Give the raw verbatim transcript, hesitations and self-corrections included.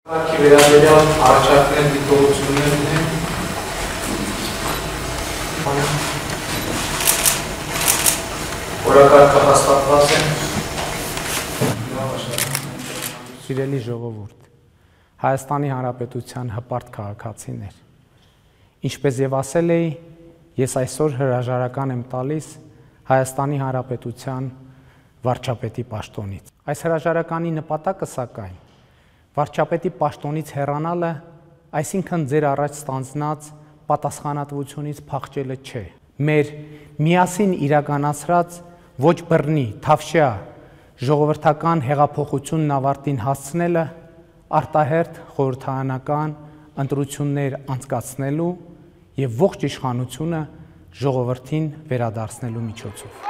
Սիրելի ժողովուրդ, Հայաստանի Հանրապետության հպարտ քաղաքացիներ, ինչպես եւ ասել էի, ես այսօր հրաժարական եմ տալիս Հայաստանի Հանրապետության վարչապետի պաշտոնից։ Այս հրաժարականի նպատակը սակայն վարչապետի պաշտոնից հեռանալը, այսինքն ձեր առաջ ստանձնած պատասխանատվությունից փախչելը չէ։ Մեր միասին իրականացրած ոչ բռնի, թավշյա ժողովրդական հեղափոխությունն ավարտին հասցնելը արտահերթ խորհրդարանական ընտրություններ անցկացնելու եւ ողջ իշխանությունը ժողովրդին վերադարձնելու միջոցով։